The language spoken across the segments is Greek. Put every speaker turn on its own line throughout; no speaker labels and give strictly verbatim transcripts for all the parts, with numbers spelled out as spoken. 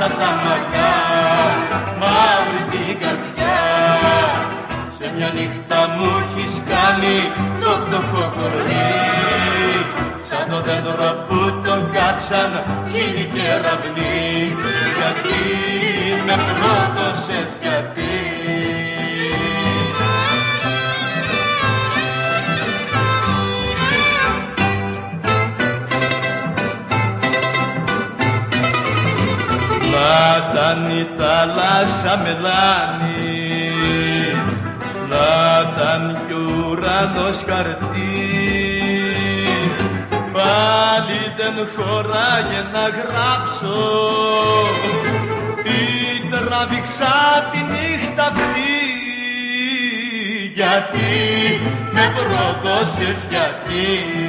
άσπρα τα μαλλιά, μαύρη την καρδιά. Σε μια νύχτα μου έχεις κάνει το φτωχό κορμί, σαν το δέντρο που τον κάψαν χείλη και ραβνί. Γιατί με πρόδωσες, γιατί? Να ήταν η θάλασσα μελάνη, να ήταν κι ο ουρανός χαρτί, πάλι δεν χωράγε να γράψω, ή τράβηξα τη νύχτα αυτή. Γιατί με πρόδωσες, γιατί?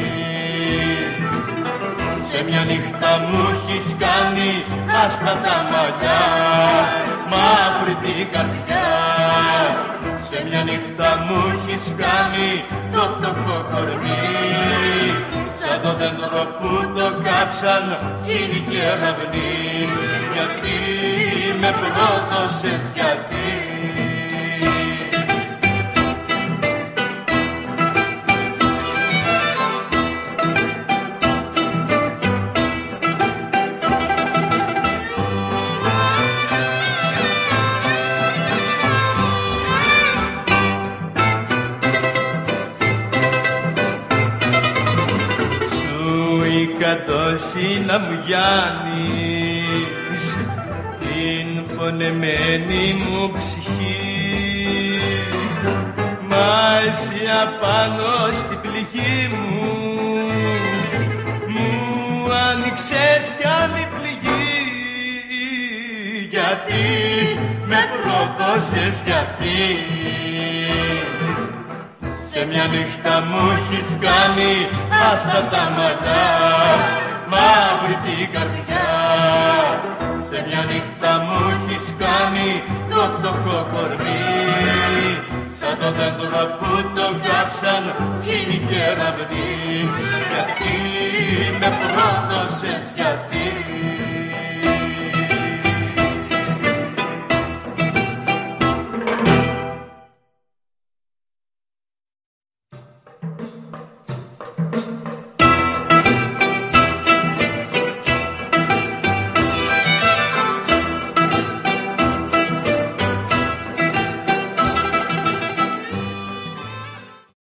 Σε μια νύχτα μου έχεις κάνει άσπρα τα μαλλιά, μαύρη την καρδιά. Σε μια νύχτα μου έχεις κάνει το φτωχό κορμί, σαν το δέντρο που το κάψαν χείλη και ραβνί. Γιατί με πρόδωσες, γιατί? Είχα τόση να μου γιάνεις την πονεμένη μου ψυχή, μα εσύ απάνω στην πληγή μου μου άνοιξες κι άλλη πληγή. Γιατί με πρόδωσες, γιατί? Σε μια νύχτα μου έχεις κάνει άσπρα τα μαλλιά, μαύρη την καρδιά. Σε μια νύχτα μου έχεις κάνει το φτωχό κορμί, σαν το δέντρο που